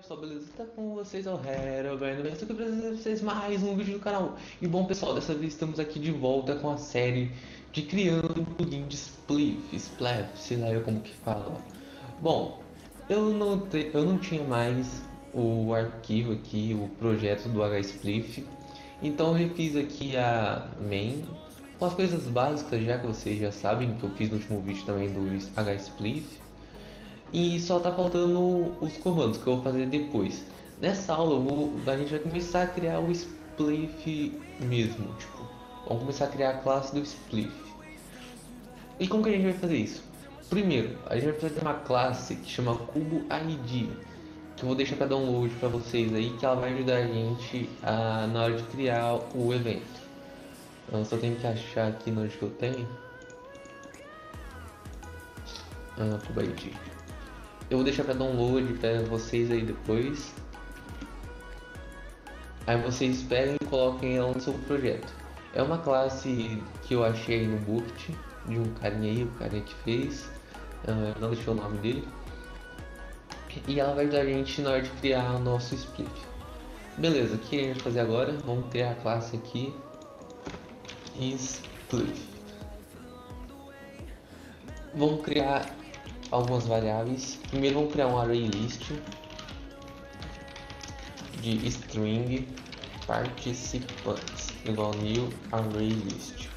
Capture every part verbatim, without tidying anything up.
pessoal, beleza? Tá com vocês, é o Hero, velho. Estou aqui pra trazer pra vocês mais um vídeo do canal. E bom, pessoal, dessa vez estamos aqui de volta com a série de criando um plugin de Spliff, Splash, sei lá eu como que fala. Bom, eu não, te, eu não tinha mais o arquivo aqui, o projeto do HSpliff. Então eu refiz aqui a main, com as coisas básicas já que vocês já sabem, que eu fiz no último vídeo também do HSpliff. E só tá faltando os comandos que eu vou fazer depois. Nessa aula eu vou, a gente vai começar a criar o Spliff mesmo, tipo, vamos começar a criar a classe do Spliff. E como que a gente vai fazer isso? Primeiro, a gente vai fazer uma classe que chama Cubo I D, que eu vou deixar para download para vocês aí, que ela vai ajudar a gente a, na hora de criar o evento. Eu só tenho que achar aqui onde que eu tenho. Ah, Cubo I D. Eu vou deixar para download para vocês aí depois. Aí vocês peguem e coloquem ela no seu projeto. É uma classe que eu achei aí no Booked de um carinha aí, o carinha que fez. Uh, não deixou o nome dele. E ela vai ajudar a gente na hora de criar o nosso split. Beleza, o que a gente vai fazer agora? Vamos criar a classe aqui. Split. Vamos criar algumas variáveis. Primeiro vamos criar um array list de string participantes igual new array list.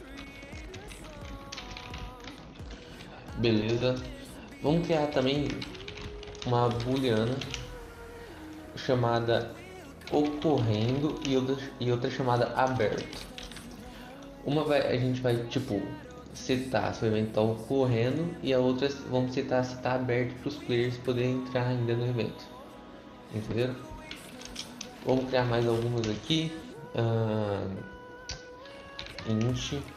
Beleza. Vamos criar também uma booleana chamada ocorrendo e outra, e outra chamada aberto. Uma vai, a gente vai tipo setar se o evento está ocorrendo e a outra vamos setar se está aberto para os players poderem entrar ainda no evento. Entenderam? Vamos criar mais algumas aqui. Uh, int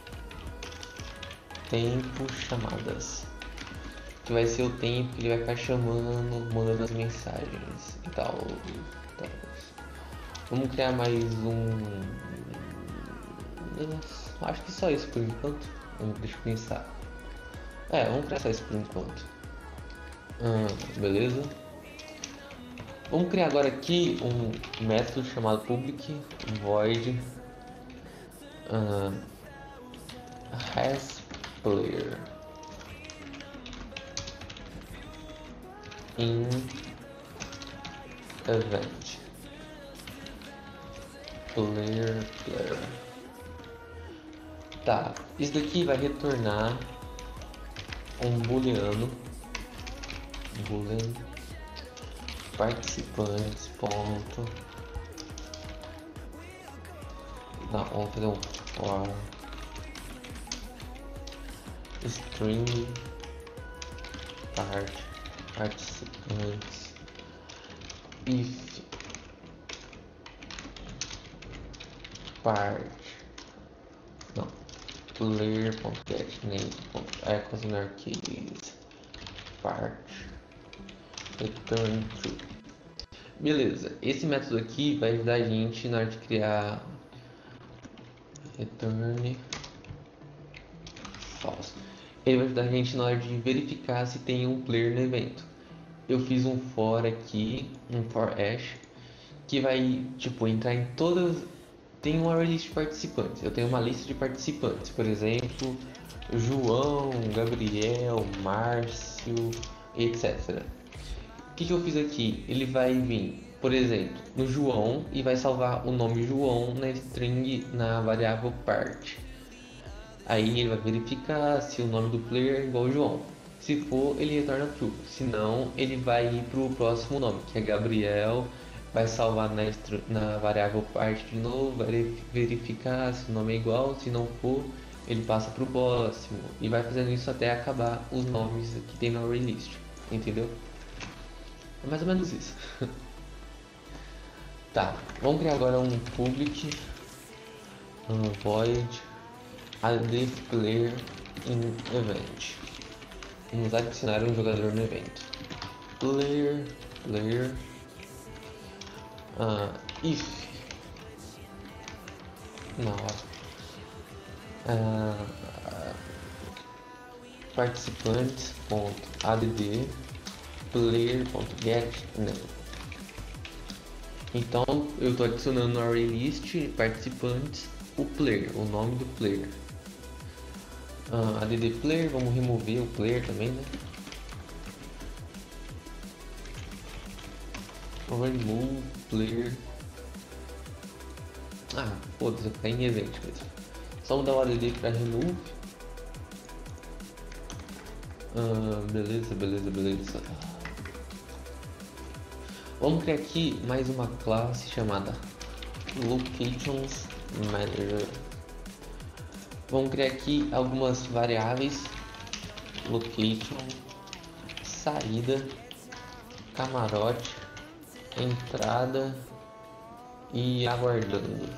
tempo chamadas, que vai ser o tempo que ele vai ficar chamando, mandando as mensagens e tal, e tal. Vamos criar mais um. Acho que só isso por enquanto. Deixa eu pensar. É, vamos criar só isso por enquanto. Ah, beleza. Vamos criar agora aqui um método chamado public void uh, hasPlayer in event player player. Tá, isso daqui vai retornar um booleano boolean participantes ponto. Não, vamos fazer um for string part participantes if part não player.getName.equals part return true. Beleza, esse método aqui vai ajudar a gente na hora de criar return false. Ele vai ajudar a gente na hora de verificar se tem um player no evento. Eu fiz um for aqui, um for hash, que vai tipo entrar em todas. Tem uma lista de participantes. Eu tenho uma lista de participantes, por exemplo, João, Gabriel, Márcio, etcétera. O que, que eu fiz aqui? Ele vai vir, por exemplo, no João e vai salvar o nome João na string, na variável part. Aí ele vai verificar se o nome do player é igual ao João. Se for, ele retorna true. Se não, ele vai ir para o próximo nome, que é Gabriel. Vai salvar na, na variável part de novo, vai verificar se o nome é igual. Se não for, ele passa para o próximo. E vai fazendo isso até acabar os nomes que tem na array list. Entendeu? É mais ou menos isso. Tá, vamos criar agora um public um void add player in event. Vamos adicionar um jogador no evento. Player, player, uh, if não, uh, participantes.add player.getName. Então eu estou adicionando no array list participantes o player, o nome do player. Uh, add player, vamos remover o player também, né? Remove player. Ah, foda-se, tá em event mesmo. Só mudar o add para remove. Uh, beleza, beleza, beleza. Vamos criar aqui mais uma classe chamada Locations Manager. Vamos criar aqui algumas variáveis: location, saída, camarote, entrada e aguardando.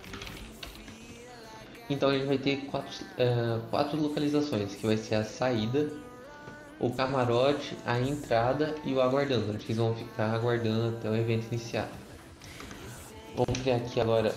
Então a gente vai ter quatro, é, quatro localizações, que vai ser a saída, o camarote, a entrada e o aguardando, onde eles vão ficar aguardando até o evento iniciar. Vamos criar aqui agora.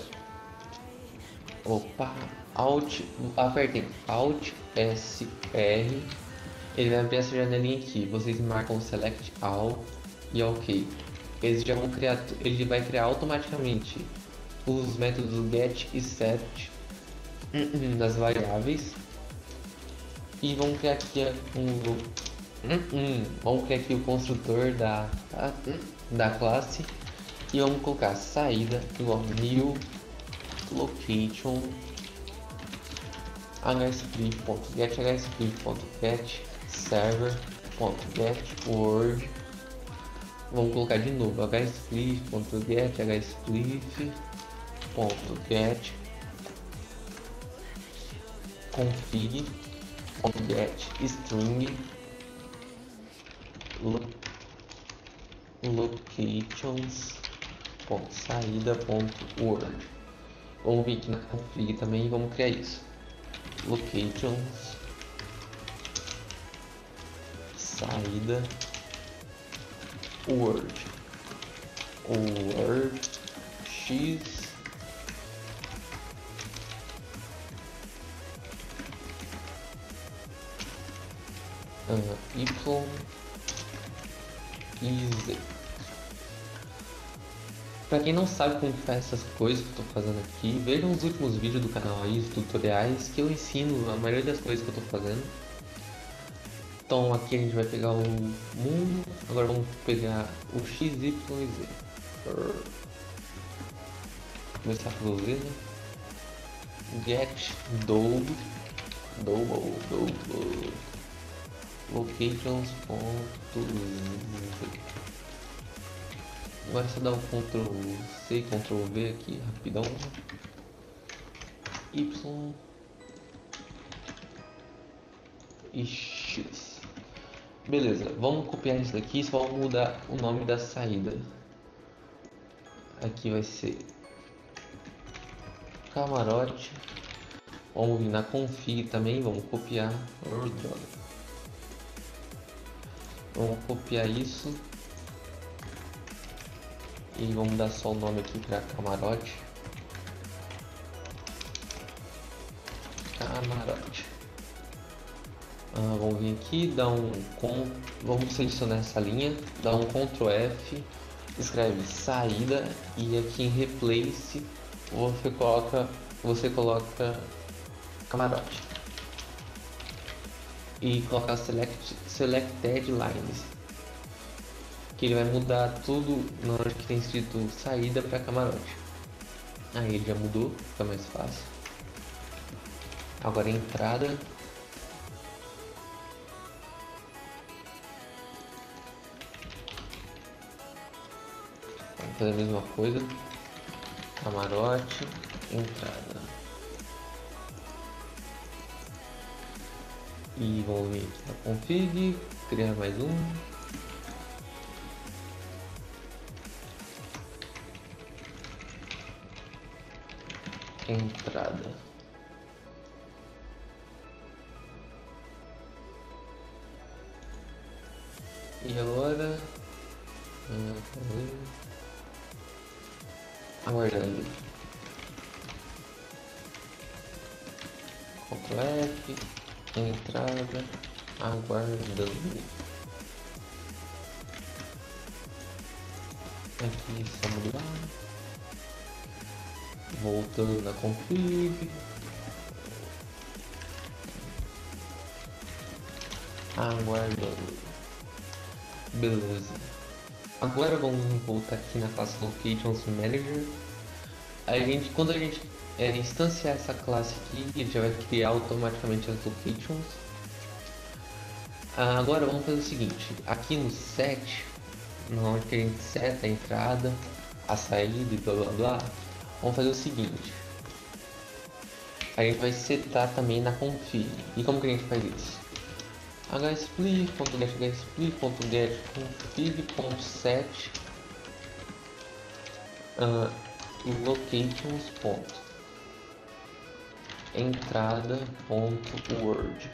Opa, Alt, apertem Alt S R. Ele vai abrir essa janelinha aqui. Vocês marcam Select All e OK. Eles já vão criar, ele vai criar automaticamente os métodos get e set das variáveis. E vamos criar aqui um vamos criar aqui o construtor da da classe e vamos colocar saída igual new location hscript.get hscript.get server.get word. Vamos colocar de novo hscript.get hscript.get config.get string locations.saída.word. Vamos vir aqui na config também e vamos criar isso. Locations saída word word x uh, y e z. Pra quem não sabe como faz essas coisas que eu tô fazendo aqui, vejam os últimos vídeos do canal aí, os tutoriais, que eu ensino a maioria das coisas que eu tô fazendo. Então aqui a gente vai pegar o mundo, agora vamos pegar o x, y e z. Começar pelo z, né? Get double, double, double, locations.z. Agora só dar um control C, control V aqui, rapidão. Y e X. Beleza, vamos copiar isso daqui, só vamos mudar o nome da saída. Aqui vai ser camarote. Vamos vir na config também, vamos copiar. Oh, droga. Vamos copiar isso. E vamos dar só o nome aqui para camarote. Camarote. Ah, vamos vir aqui, dar um com, vamos selecionar essa linha, dar um Ctrl F, escreve saída e aqui em replace você coloca, você coloca camarote e colocar select selected lines, que ele vai mudar tudo na hora que tem escrito saída para camarote. Aí ele já mudou, fica mais fácil. Agora a entrada. Vamos fazer a mesma coisa. Camarote, entrada. E vamos vir aqui na config, criar mais um. Entrada. E agora aguardando. Ctrl F, entrada, aguardando. Aqui só mudar. Voltando na config. Aguardando. Beleza. Agora vamos voltar aqui na classe Locations Manager. A gente, quando a gente é, instanciar essa classe aqui, ele já vai criar automaticamente as locations. Ah, agora vamos fazer o seguinte, aqui no set, onde que a gente seta a entrada, a saída e blá blá blá, vamos fazer o seguinte. A gente vai setar também na config. E como que a gente faz isso? hsplit.get hsplit.get config.set uh, locations ponto entrada ponto word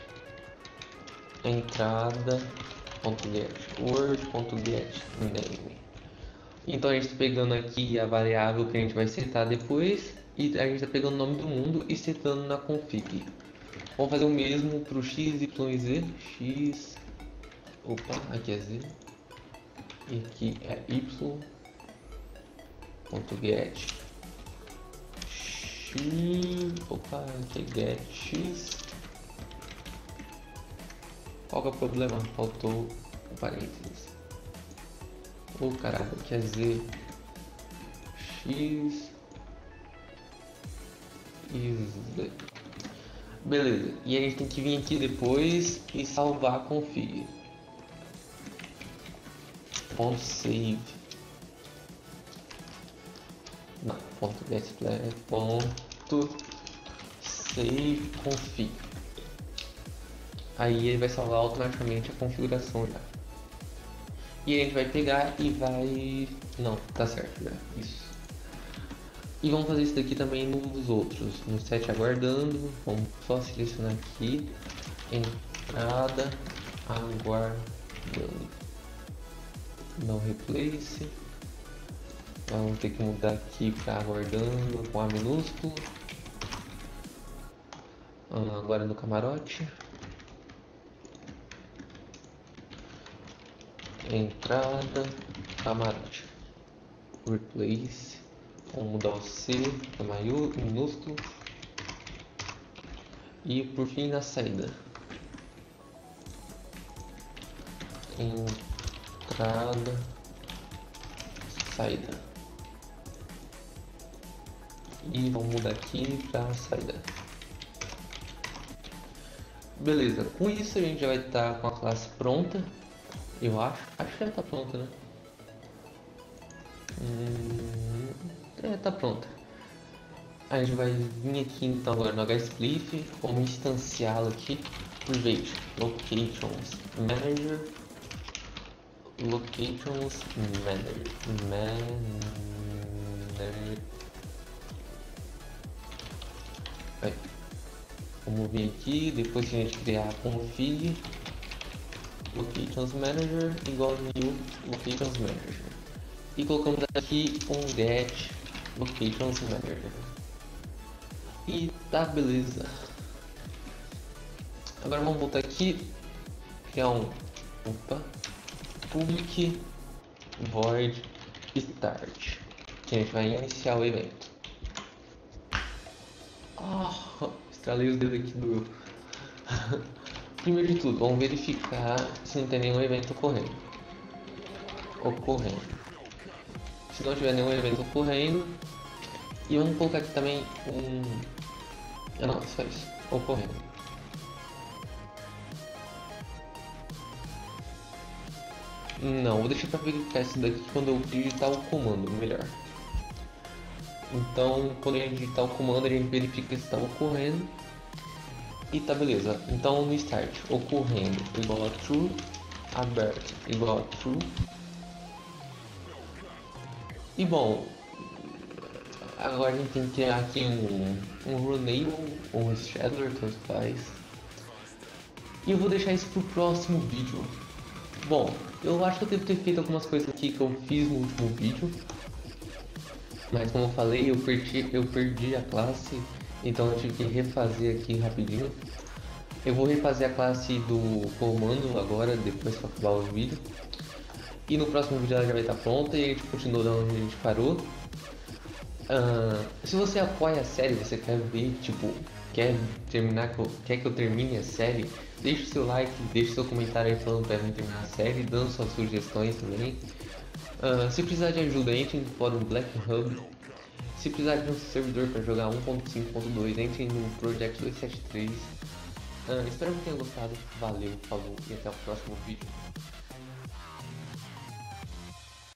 entrada ponto get word ponto get name. Então a gente está pegando aqui a variável que a gente vai setar depois e a gente está pegando o nome do mundo e setando na config. Vamos fazer o mesmo para o x, y e z. X, opa, aqui é z e aqui é y ponto get x, opa, aqui é get x. Qual que é o problema? Faltou um parênteses. Oh caralho, aqui é z x e z. Beleza, e a gente tem que vir aqui depois e salvar a config. Ponto save. Não, ponto getPlay, ponto save config. Aí ele vai salvar automaticamente a configuração já. E a gente vai pegar e vai... Não, tá certo já, isso. E vamos fazer isso daqui também nos outros. No set aguardando, vamos só selecionar aqui. Entrada, aguardando. Não replace. Vamos ter que mudar aqui para aguardando com A minúsculo. Agora no camarote. Entrada, camarote. Replace. Vamos mudar o C para minúsculo. E por fim na saída. Entrada, saída. E vamos mudar aqui para saída. Beleza, com isso a gente já vai estar com a classe pronta. Eu acho, acho que já está pronta, né? Hum, é, tá pronta. A gente vai vir aqui então agora no hsplit, vamos instanciá-lo aqui por vez locations manager, locations manager, manager. Aí. Vamos vir aqui, depois que a gente criar a config locations manager igual new locations manager e colocamos aqui um get locations manager e tá beleza. Agora vamos voltar aqui, criar um opa, public void start, que a gente vai iniciar o evento. Ah, estralei os dedos aqui do primeiro de tudo, vamos verificar se não tem nenhum evento ocorrendo. Ocorrendo. Se não tiver nenhum evento ocorrendo, e vamos colocar aqui também um... Ah não, só isso. Ocorrendo. Não, vou deixar para verificar isso daqui quando eu digitar o comando, melhor. Então, quando a gente digitar o comando, a gente verifica se está ocorrendo. E tá beleza, então no start, ocorrendo igual a true, aberto igual a true. E bom, agora a gente tem que criar aqui um, um runable ou um scheduler, tanto faz. E eu vou deixar isso pro próximo vídeo. Bom, eu acho que eu devo ter feito algumas coisas aqui que eu fiz no último vídeo. Mas como eu falei, eu perdi, eu perdi a classe. Então eu tive que refazer aqui rapidinho. Eu vou refazer a classe do comando agora, depois que acabar o vídeo. E no próximo vídeo ela já vai estar pronta e a gente continua da onde a gente parou. Uh, se você apoia a série, você quer ver, tipo, quer terminar, quer que eu termine a série, deixe o seu like, deixe seu comentário aí falando pra mim terminar a série, dando suas sugestões também. Uh, se precisar de ajuda, entre no fórum Black Hub. Se precisar de um servidor para jogar um ponto cinco ponto dois, entre no Project dois sete três. Uh, espero que tenham gostado, valeu, falou e até o próximo vídeo.